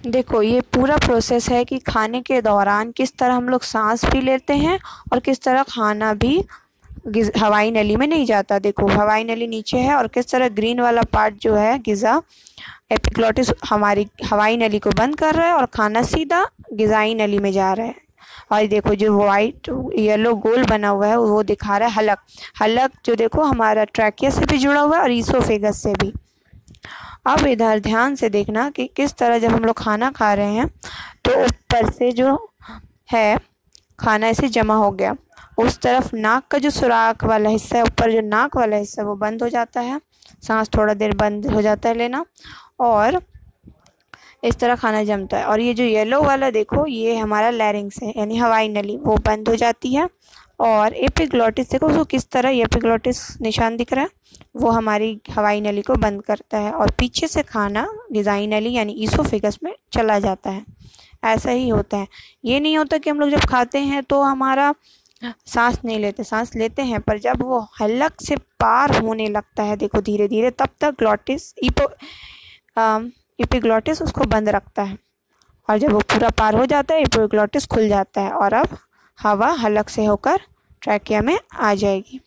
देखो ये पूरा प्रोसेस है कि खाने के दौरान किस तरह हम लोग सांस भी लेते हैं और किस तरह खाना भी हवाई नली में नहीं जाता। देखो हवाई नली नीचे है और किस तरह ग्रीन वाला पार्ट जो है गिज़ा एपिग्लॉटिस हमारी हवाई नली को बंद कर रहा है और खाना सीधा गिज़ाई नली में जा रहा है। और देखो जो वाइट येलो गोल बना हुआ है वो दिखा रहा है हलक। हलक जो देखो हमारा ट्रैकिया से भी जुड़ा हुआ है और ईसोफेगस से भी। अब इधर ध्यान से देखना कि किस तरह जब हम लोग खाना खा रहे हैं तो ऊपर से जो है खाना ऐसे जमा हो गया, उस तरफ नाक का जो सुराख वाला हिस्सा है, ऊपर जो नाक वाला हिस्सा है वो बंद हो जाता है, सांस थोड़ा देर बंद हो जाता है लेना, और इस तरह खाना जमता है। और ये जो येलो वाला देखो ये हमारा लैरिंग्स है यानी हवाई नली, वो बंद हो जाती है। और एपिग्लॉटिस देखो उसको किस तरह, ये एपिग्लॉटिस निशान दिख रहा है, वो हमारी हवाई नली को बंद करता है और पीछे से खाना गिज़ाई नली यानी ईसोफेगस में चला जाता है। ऐसा ही होता है। ये नहीं होता कि हम लोग जब खाते हैं तो हमारा सांस नहीं लेते, सांस लेते हैं, पर जब वो हलक से पार होने लगता है देखो धीरे धीरे, तब तक ग्लॉटिस एपिग्लॉटिस उसको बंद रखता है। और जब वो पूरा पार हो जाता है एपिग्लॉटिस खुल जाता है और अब हवा हलक से होकर ट्रैकिया में आ जाएगी।